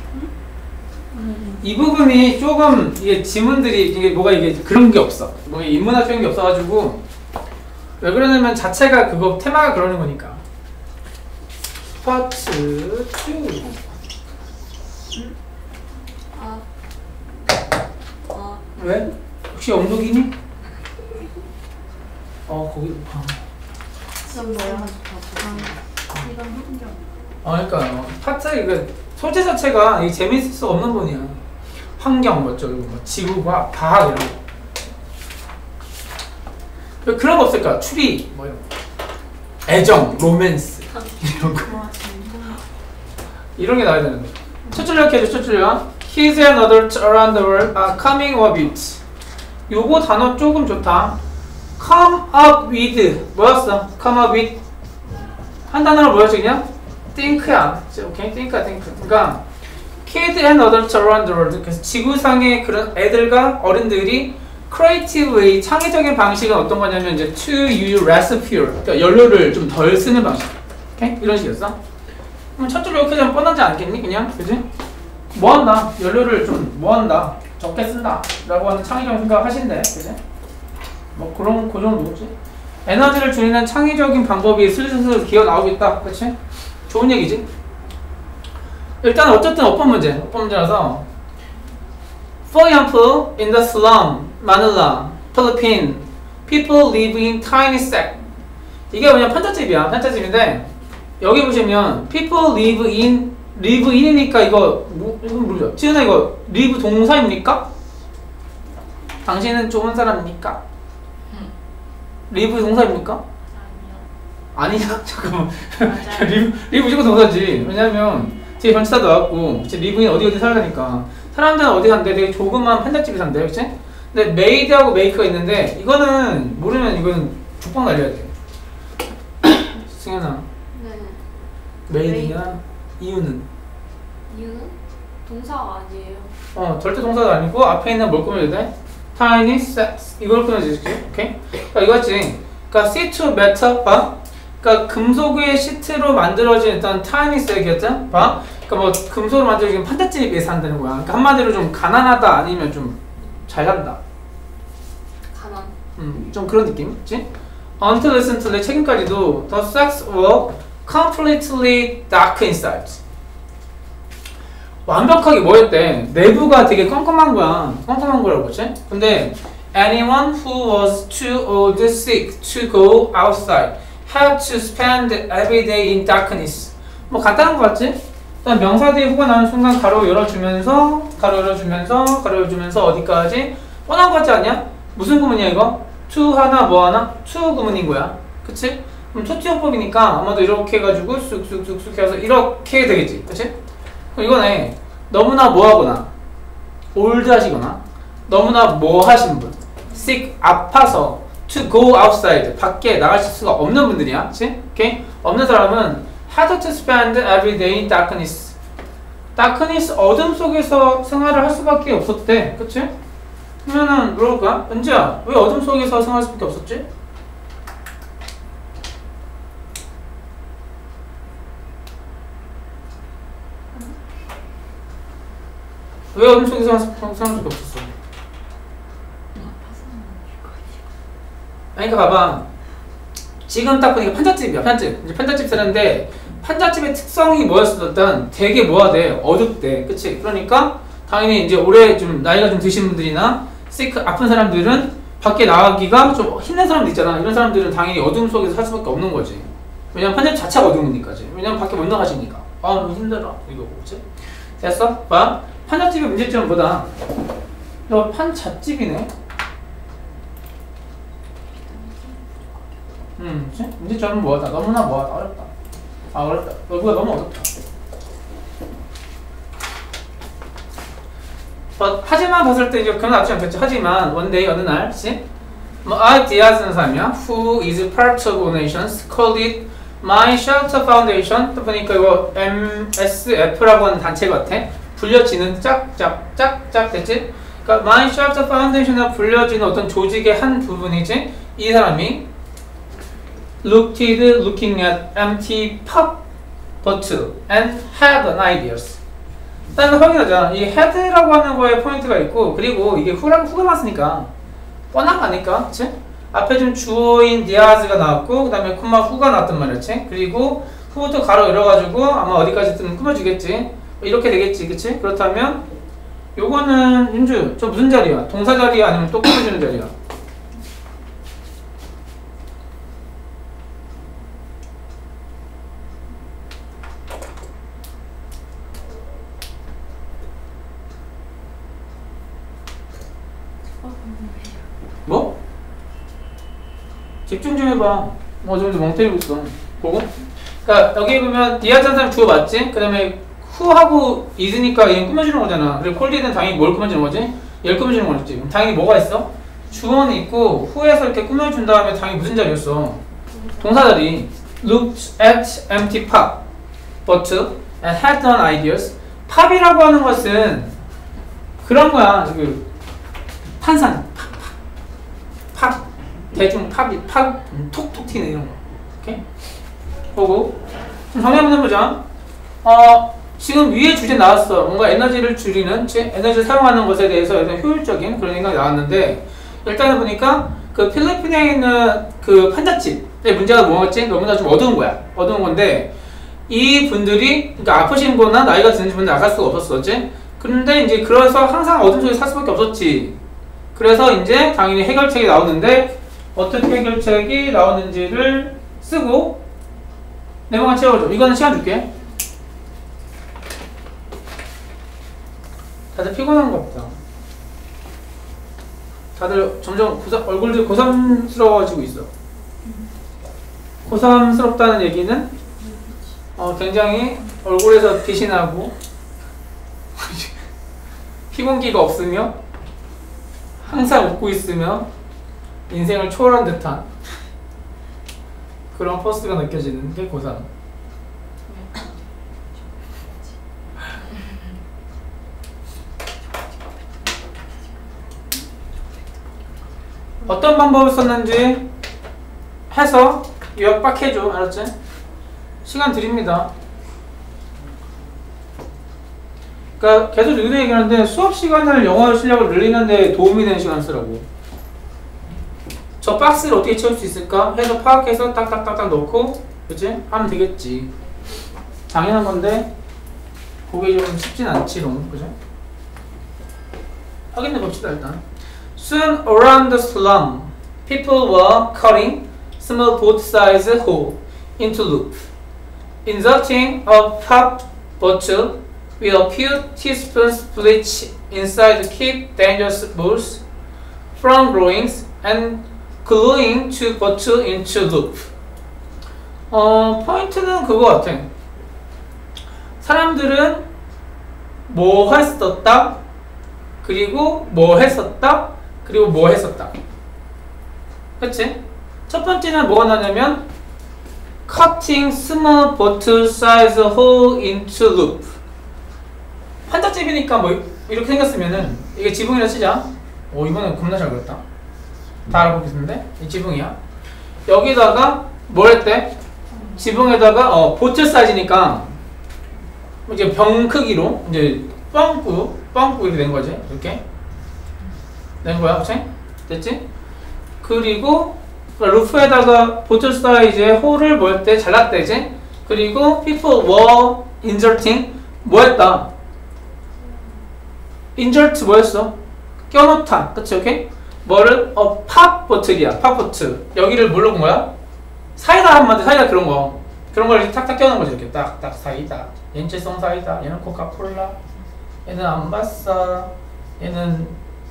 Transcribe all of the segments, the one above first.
이 부분이 조금 이게 지문들이 이게 뭐가 이게 그런 게 없어. 뭐 인문학적인 게 없어가지고 왜 그러냐면 자체가 그거 테마가 그러는 거니까. 파트 2. 왜? 혹시 엉덩이니? 거기 이건 뭐야? 이건 환경. 그러니까 파트 이거 소재 자체가 이게 재밌을 수 없는 분이야. 환경 뭐 어쩌고 뭐 지구과학, 과학 이런 거. 그런 거 없을까? 추리 뭐 이런 거. 애정, 로맨스 이런 거. 이런 게 나와야 되는데. 첫 줄로 이렇게 해줘. 첫 줄로. His and others around the world are coming up with. 요거 단어 조금 좋다. Come up with 뭐였어? Come up with 한 단어로 뭐였지 그냥? Think야. 오케이, think야, think. 그러니까 Kids and others around the world. 그래서 지구상의 그런 애들과 어른들이 creative way, 창의적인 방식은 어떤 거냐면 이제 to use less fuel. 그러니까 연료를 좀 덜 쓰는 방식. 오케이? 이런 식이었어. 그럼 첫 줄로 이렇게 하면 뻔하지 않겠니? 그냥, 그지? 뭐 한다? 연료를 좀 뭐 한다? 적게 쓴다. 라고 하는 창의적인 생각 하신대. 그지? 뭐 그런, 그 정도지. 에너지를 줄이는 창의적인 방법이 슬슬 기어 나오겠다. 그치? 좋은 얘기지? 일단 어쨌든 어법 문제라서 For example, in the slum, Manila, Philippines, people live in tiny sack. 이게 그냥 편차집이야. 편차집인데 여기 보시면 people live in이니까 이건 모르죠. 지은아 이거 live 동사입니까? 당신은 좋은 사람입니까? live 동사입니까? 아니야. 잠깐만. live 무조건 동사지. 왜냐면 뒤에 전치사 나왔고 live인 어디 살다니까 사람들은 어디 산대? 되게 조그만 판잣집에 산대. 그치? 근데 made하고 make가 있는데 이거는 모르면 이거는 죽방 날려야 돼. 승현아. 네. made냐? 이유는? 이유는? 동사가 아니에요. 절대 동사가 아니고 앞에 있는 뭘 꾸며야 돼? tiny sets 이걸 꾸며주지. 오케이? 그러니까 이거 같지? 그러니까 sheet metal 봐? 그러니까 금속의 시트로 만들어진 일단 tiny set이었죠? 봐? 그러니까 뭐 금속으로 만들어진 판잣집에 비해서 한다는 거야. 그러니까 한마디로 좀 가난하다 아니면 좀 잘 산다. 가난. 좀 그런 느낌, 그치? Until recently 최근까지도 the sacks were completely dark inside. 완벽하게 뭐였대? 내부가 되게 컴컴한 거야. 컴컴한 거라고, 그치? 근데 anyone who was too old sick to go outside had to spend every day in darkness. 뭐 간단한 거 같지? 일단 명사 뒤에 후가 나오는 순간 가로 열어주면서 가로 열어주면서 어디까지? 뻔한 거 같지 않냐? 무슨 구문이야 이거? to 하나 뭐 하나? to 구문인 거야. 그치? 그럼 투티어법이니까 아마도 이렇게 해가지고 쑥쑥쑥쑥 해서 이렇게 되겠지. 그치? 그럼 이거네. 너무나 뭐 하거나 old 하시거나 너무나 뭐 하신 분 sick 아파서 to go outside 밖에 나갈 수가 없는 분들이야. 그치? 오케이? 없는 사람은 had to spend every day in darkness. darkness 어둠 속에서 생활을 할 수밖에 없었대. 그치? 그러면은 그럴까? 은지야 왜 어둠 속에서 생활할 수밖에 없었지? 왜 어둠 속에서 생활할 수밖에 없었어? 그러니까 봐봐. 지금 딱 보니까 판잣집이야. 판잣집. 이제 판잣집 사는데 판잣집의 특성이 뭐였었던 되게 뭐가 돼? 어둡대. 그치? 그러니까 당연히 이제 올해 좀 나이가 좀 드신 분들이나 시크 아픈 사람들은 밖에 나가기가 좀 힘든 사람들 있잖아. 이런 사람들은 당연히 어둠 속에서 살 수밖에 없는 거지. 왜냐면 판잣집 자체가 어두우니까지. 왜냐면 밖에 못 나가시니까. 너무 힘들어. 이거고. 그치? 됐어? 봐. 판잣집의 문제점은 뭐다? 너 판잣집이네? 그치? 문제점은 뭐하다? 너무나 뭐하다? 어렵다. 어렵다. 여기가 너무 어렵다. 하지만 봤을 때 이제 그건 낫지 않겠지. 하지만 one day 어느 날, 그치? 뭐 Diaz는 사람이야. Who is part of donations called it My Shelter Foundation. 또 보니까 이거 MSF라고 하는 단체 같아. 불려지는 짝짝짝짝 됐지? 그러니까 My Shelter Foundation에 불려지는 어떤 조직의 한 부분이지. 이 사람이 looking at empty pop bottle and had an ideas. 일단 확인하자. 이 head라고 하는 거에 포인트가 있고, 그리고 이게 후가 맞으니까 뻔한 거 아닐까? 그치? 앞에 좀 주어인 디아즈가 나왔고, 그 다음에 콤마 후가 나왔단 말이었지? 그리고 후부터 가로 열어가지고 아마 어디까지든 꾸며주겠지? 이렇게 되겠지, 그치? 그렇다면 요거는 윤주, 저 무슨 자리야? 동사 자리야? 아니면 또 꾸며주는 자리야? 뭐? 집중 좀 해봐. 좀 멍 때리고 있어. 보고? 그니까 여기 보면 디아즈한 사람 주어 맞지? 그 다음에 후하고 is니까 얘는 꾸며주는 거잖아. 그리고 콜리는 당연히 뭘 꾸며주는 거지? 얘를 꾸며주는 거겠지. 그럼 당연히 뭐가 있어? 주어는 있고 후에서 이렇게 꾸며준 다음에 당연히 무슨 자리였어? 동사 자리. Looked at empty pub, but and had done ideas. 팝이라고 하는 것은 그런 거야. 그 탄산. 팝. 대중 팝이 팝 톡톡 튀는 이런 거. 오케이? 보고 좀 정리 한번 해보자. 지금 위에 주제 나왔어. 뭔가 에너지를 줄이는, 에너지를 사용하는 것에 대해서 약간 효율적인 그런 생각이 나왔는데, 일단은 보니까 그 필리핀에 있는 그 판잣집의 문제가 뭐였지? 너무나 좀 어두운 거야. 어두운 건데, 이 분들이, 그러니까 아프신 거나 나이가 드는 분들 나갈 수가 없었었지? 그런데 이제 그래서 항상 어둠 속에 살 수밖에 없었지. 그래서 이제 당연히 해결책이 나오는데, 어떻게 해결책이 나오는지를 쓰고, 네모만 채워줘. 이거는 시간 줄게. 다들 피곤한 것 같다. 다들 점점 얼굴들이 고삼스러워지고 있어. 고삼스럽다는 얘기는 굉장히 얼굴에서 빛이 나고 피곤기가 없으며 항상 웃고 있으며 인생을 초월한 듯한 그런 포스가 느껴지는 게 고3. 어떤 방법을 썼는지 해서 요약 빡 해줘. 알았지? 시간 드립니다. 그러니까 계속 누구도 얘기하는데 수업 시간을 영어 실력을 늘리는 데 도움이 되는 시간 쓰라고. 저 박스를 어떻게 채울 수 있을까? 해서 파악해서 딱딱딱딱 넣고, 그치? 하면 되겠지. 당연한 건데 그게 좀 쉽진 않지롱. 그죠? 확인해 봅시다. 일단 Soon around the slum, people were cutting small boat-sized hole into loop, inserting a pop bottle with a few teaspoons bleach inside to keep dangerous balls from growing, and gluing to bottle into loop. 포인트는 그거 같아. 사람들은 뭐 했었다, 그리고 뭐 했었다, 그리고 뭐 했었다. 그치? 첫 번째는 뭐가 나냐면 cutting small bottle size hole into loop. 판잣집이니까 뭐 이렇게 생겼으면은 이게 지붕이라 치자. 이거는 겁나 잘 그렸다. 다 알아보겠는데? 이 지붕이야. 여기다가 뭘 했대? 지붕에다가 보틀 사이즈니까 이제 병 크기로 이제 뻥꾸 이렇게 된 거지. 이렇게 된 거야, 그치? 됐지? 그리고 루프에다가 보틀 사이즈의 홀을 뭐 했대? 잘랐대지? 그리고 people were inserting 뭐 했다? insert 뭐였어? 껴놓다. 그치? 오케이? 뭐를? 팝 버틀이야. 팝 버틀. 여기를 뭘로 본 거야? 사이다 한마디, 사이다 그런 거. 그런 걸 이렇게 탁탁 껴놓은 거지. 이렇게 딱딱 사이다. 연체성 사이다. 얘는 코카콜라. 얘는 안바사. 얘는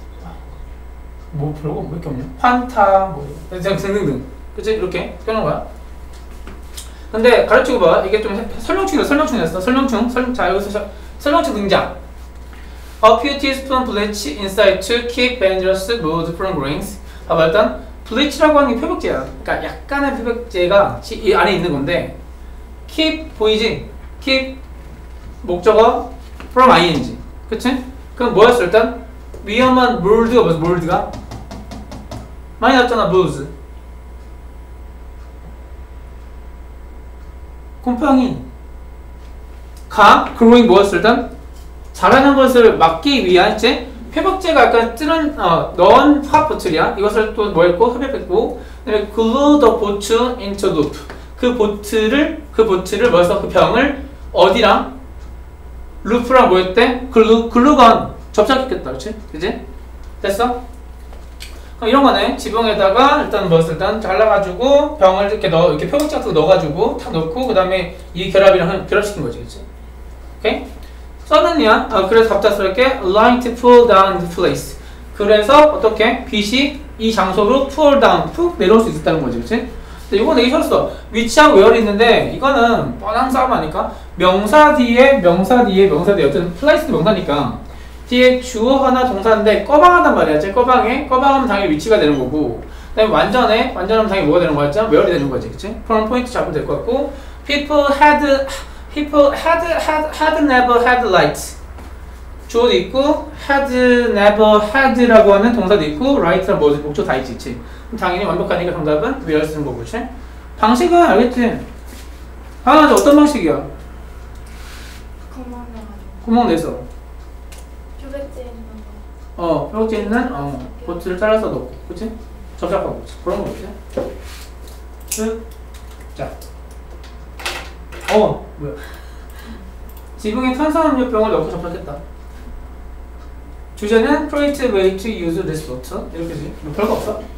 뭐 별거 뭐 이렇게 없냐? 환타. 뭐 등등등. 그치? 이렇게 껴놓은 거야. 근데 가르치고 봐. 이게 좀 설명충이었어. 설명충. 자, 여기서 설명충 등장. A few teaspoon bleach inside to keep dangerous mold from growing. 봐봐, 일단 bleach라고 하는 게 표백제야. 그러니까 약간의 표백제가 이 안에 있는 건데, keep 보이지? keep 목적어 from ing. 그치? 그럼 뭐였어? 일단 위험한 mold가 뭐였어? mold가 많이 났잖아. mold. 곰팡이. growing 뭐였어? 일단 자라는 것을 막기 위한 이제 회복제가 아까 뜨는 넣은 화학 보틀이야. 이것을 또 뭐 했고 흡입했고 그다음에 glue the bottle into loop. 그 보틀을 뭐해서 그 병을 어디랑 루프랑 뭐였대? 글루건 접착했겠다. 그렇지? 그지? 됐어? 그럼 이런 거네. 지붕에다가 일단 일단 잘라가지고 병을 이렇게 이렇게 표백제 같은 거 넣어가지고 탁 넣고 그 다음에 이 결합이랑 결합시킨 거지. 그치? 오케이? 써는이야. 그래서 갑작스럽게 line to pull down the place. 그래서 어떻게? 빛이 이 장소로 pull down, 푹 내려올 수 있었다는 거지. 그치? 근데 이거 되게 쉬웠어. 위치하고 where이 있는데 이거는 뻔한 싸움 아니까? 명사 뒤에 어쨌든 place도 명사니까 뒤에 주어 하나 동사인데 꺼방하단 말이야. 꺼방하면 당연히 위치가 되는 거고 그다음에 완전하면 당연히 뭐가 되는 거였죠? where이 되는 거지. 그치? 그럼 포인트 잡으면 될 것 같고 people had never had lights. 주어도 있고 had never had라고 하는 동사도 있고 right랑 뭐지 목적 다 있지. 그치? 당연히 완벽하니까 정답은 where 쓰는 거고. 그치? 방식은 알겠지? 하나 어떤 방식이야? 구멍 내서 표백제 있는 보트를 잘라서 넣고 그치? 접착하고 그런 거 있지? 자 뭐야 지붕에 탄산음료병을 넣고 접착했다. 주제는 creative way to use this bottle 이렇게지. 뭐 별거 없어.